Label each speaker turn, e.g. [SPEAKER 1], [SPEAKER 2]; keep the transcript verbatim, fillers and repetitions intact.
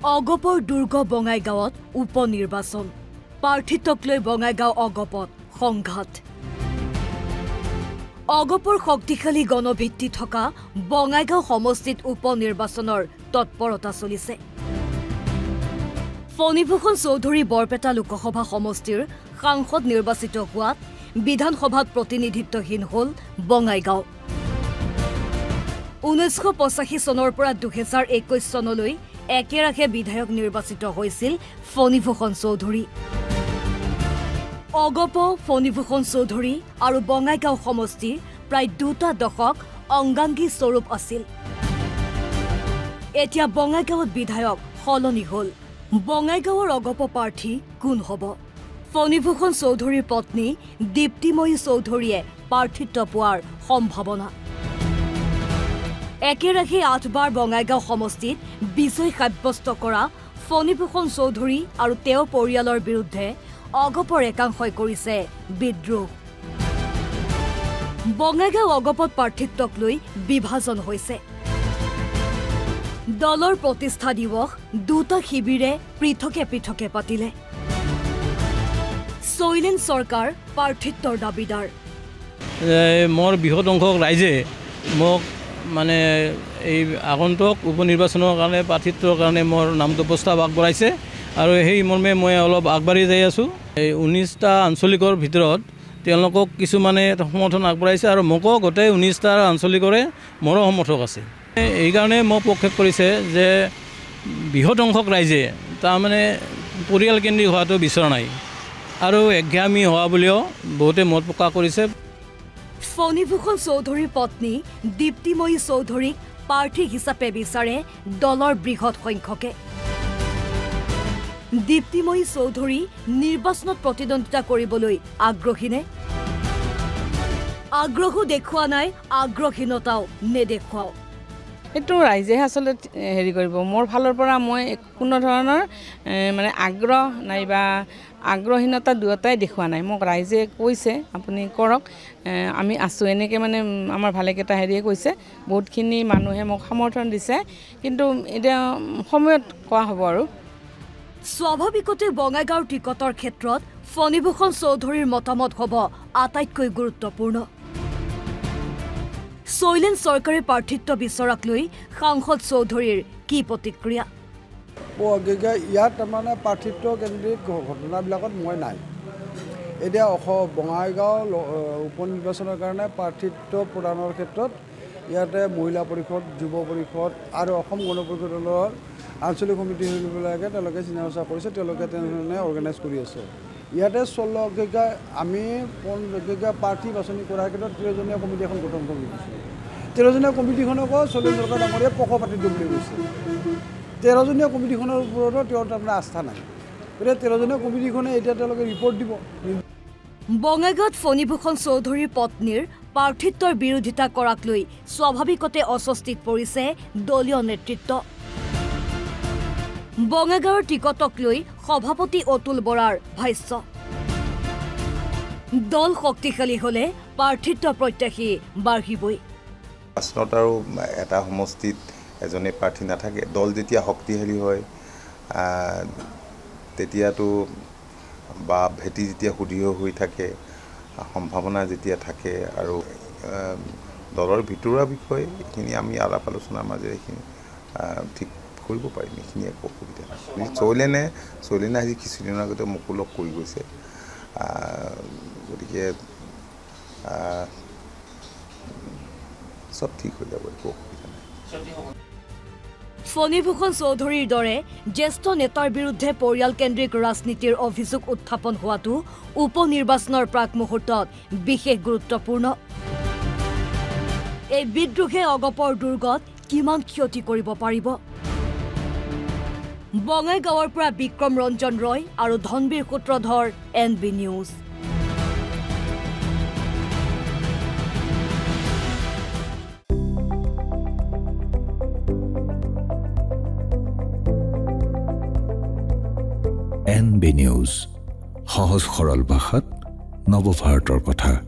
[SPEAKER 1] অগপৰ দুৰ্গ বঙাইগাঁৱত উপ নিৰ্বাচন প্ৰাৰ্থিত্বক লৈ বঙাইগাঁও অগপত সংঘাত অগপৰ শক্তিশালী গণভিত্তি থকা বঙাইগাঁও সমষ্টিত উপ নিৰ্বাচনৰ তৎপৰতা চলিছে ফণীভূষণ চৌধুৰী বৰপেটা লোকসভা সমষ্টিৰ সাংসদ নিৰ্বাচিত হোৱাত বিধানসভাত প্ৰতিনিধিত্বহীন হল বঙাইগাঁও ঊনৈছশ পঁচাশী চনৰ পৰা দুহেজাৰ একৈশ চনলৈ একেৰাখে বিধায়ক নিৰ্বাচিত হৈছিল ফণীভূষণ চৌধুৰী অগপ ফণীভূষণ চৌধুৰী আৰু বঙাইগাঁও সমষ্টি প্ৰায় দুটা দশক অংগাংগী স্বৰূপ আছিল এতিয়া বঙাইগাঁৱত বিধায়ক সলনি হল বঙাইগাঁৱৰ অগপ প্ৰাৰ্থী কোন হ'ব ফণীভূষণ চৌধুৰীৰ পত্নী দীপ্তিময়ী চৌধুৰীয়ে প্ৰাৰ্থিত্ব পোৱাৰ সম্ভাৱনা একেৰাখে আঠবাৰ বঙাইগাঁও সমষ্টিত বিজয় সাব্যস্ত কৰা ফণীভূষণ চৌধুৰী আৰু তেওঁৰ পৰিয়ালৰ বিৰুদ্ধে অগপৰ একাংশই কৰিছে বিদ্ৰোহ বঙাইগাঁও অগপত প্ৰাৰ্থিত্বক লৈ বিভাজন হৈছে দলৰ প্ৰতিষ্ঠা দিৱস দুটা শিবিৰে পৃথকে পৃথকে পাতিলে শৈলেন চৰকাৰ প্ৰাৰ্থিত্বৰ দাবীদাৰ
[SPEAKER 2] মোৰ বৃহৎ অংশ ৰাইজে মোক মানে এই আগন্তুক উপ নিৰ্বাচনৰ কাৰণে প্ৰাৰ্থিত্বৰ কাৰণে মোৰ নামটো প্ৰস্তাৱ আগবঢ়াইছে আৰু সেই মৰ্মে মই অলপ আগবাঢ়ি যাই আছোঁ এই ঊনৈছটা আঞ্চলিকৰ ভিতৰত তেওঁলোকক কিছুমানে সমৰ্থন আগবঢ়াইছে আৰু মোকো গোটেই ঊনৈছটা আঞ্চলিকৰে মোৰো সমৰ্থক আছে এইকাৰণে মোক প্ৰক্ষেপ কৰিছে যে বৃহৎ অংশক ৰাইজে তাৰমানে পৰিয়ালকেন্দ্ৰিক হোৱাটো বিচৰা নাই আৰু একঘামী হোৱা বুলিও বহুতে মত প্ৰকাশ কৰিছে
[SPEAKER 1] ফণীভূষণ চৌধুৰীৰ পত্নী দীপ্তিময়ী চৌধুৰীক প্ৰাৰ্থী হিচাপে বিচাৰে দলৰ বৃহৎ সংখ্যকে দীপ্তিময়ী চৌধুৰী নিৰ্বাচনত প্ৰতিদ্বন্দ্বিতা কৰিবলৈ আগ্ৰহীনে আগ্ৰহো দেখুওৱা নাই আগ্ৰহীনতাও নেদেখুৱাও
[SPEAKER 3] এইটো ৰাইজেহে আচলতে হেৰি কৰিব মোৰ ফালৰ পৰা মই কোনো ধৰণৰ মানে আগ্ৰহ নাইবা আগ্ৰহীনতা দুয়োটাই দেখুওৱা নাই মোক ৰাইজে কৈছে আপুনি কৰক আমি আছোঁ এনেকৈ মানে আমাৰ ভালেকেইটা হেৰিয়ে কৈছে বহুতখিনি মানুহে মোক সমৰ্থন দিছে কিন্তু এতিয়া সময়ত কোৱা হ'ব আৰু
[SPEAKER 1] স্বাভাৱিকতে বঙাইগাঁৱৰ টিকটৰ ক্ষেত্ৰত ফণীভূষণ চৌধুৰীৰ মতামত হ'ব আটাইতকৈ গুৰুত্বপূৰ্ণ শৈলেন চৰকাৰে প্ৰাৰ্থিত্ব বিচৰাক লৈ সাংসদ চৌধুৰীৰ কি প্ৰতিক্ৰিয়া
[SPEAKER 4] ইয়াত তাৰমানে প্ৰাৰ্থিত্ব কেন্দ্ৰিক ঘটনাবিলাকত মই নাই এতিয়া অসম বঙাইগাঁও উপ নিৰ্বাচনৰ কাৰণে প্ৰাৰ্থিত্ব প্ৰদানৰ ক্ষেত্ৰত ইয়াতে মহিলা পৰিষদ যুৱ পৰিষদ আৰু অসম গণ পৰিষদ দলৰ আঞ্চলিক সমিতিবিলাকে তেওঁলোকে চিনা চৰ্চা কৰিছে তেওঁলোকে তেনেধৰণে অৰ্গেনাইজ কৰি আছে ইয়াতে ষোল্লগৰাকী আমি পোন্ধৰগৰাকী প্ৰাৰ্থী বাছনি কৰাৰ ক্ষেত্ৰত তেৰজনীয়া কমিটি এখন গঠন কৰি দিছোঁ তেৰজনীয়া কমিটিখনকো শৈলেন চৰকাৰ ডাঙৰীয়াই পক্ষপাতিত্ব বুলি কৈছে তেৰজনীয়া কমিটিখনৰ ওপৰতো তেওঁৰ তাৰমানে আস্থা নাই গতিকে তেৰজনীয়া কমিটিখনে এতিয়া তেওঁলোকে ৰিপৰ্ট দিব
[SPEAKER 1] বঙাইগাঁৱত ফণীভূষণ চৌধুৰীৰ পত্নীৰ প্ৰাৰ্থিত্বৰ বিৰোধিতা কৰাক লৈ স্বাভাৱিকতে অস্বস্তিত পৰিছে দলীয় নেতৃত্ব বঙাইগাঁৱৰ টিকটক লৈ সভাপতি অতুল বৰাৰ ভাষ্য দল শক্তিশালী হলে প্ৰাৰ্থিত্ব প্ৰত্যাশী বাঢ়িবই
[SPEAKER 5] প্ৰশ্নত আৰু এটা সমষ্টিত এজনে প্ৰাৰ্থী নাথাকে দল যেতিয়া শক্তিশালী হয় তেতিয়াতো বা ভেটি যেতিয়া সুদৃঢ় হৈ থাকে সম্ভাৱনা যেতিয়া থাকে আৰু দলৰ ভিতৰুৱা বিষয় এইখিনি আমি আলাপ আলোচনাৰ মাজেৰে এইখিনি ঠিক কৰিব পাৰিম এইখিনি একো অসুবিধা নাই শৈলেনে শৈলেনে আজি কিছুদিনৰ আগতে মোকো লগ কৰি গৈছে গতিকে সব ঠিক হৈ যাব একো অসুবিধা নাই
[SPEAKER 1] ফণীভূষণ চৌধুৰীৰ দৰে জ্যেষ্ঠ নেতাৰ বিৰুদ্ধে পৰিয়ালকেন্দ্ৰিক ৰাজনীতিৰ অভিযোগ উত্থাপন হোৱাটো উপ নিৰ্বাচনৰ প্ৰাক মুহূৰ্তত বিশেষ গুৰুত্বপূৰ্ণ এই বিদ্ৰোহে অগপৰ দুৰ্গত কিমান ক্ষতি কৰিব পাৰিব বঙাইগাঁৱৰ পৰা বিক্ৰম ৰঞ্জন ৰয় আৰু Dhanbir Sutradhar N B news
[SPEAKER 6] N B news সহজ সৰল ভাষাত নৱভাৰতৰ কথা।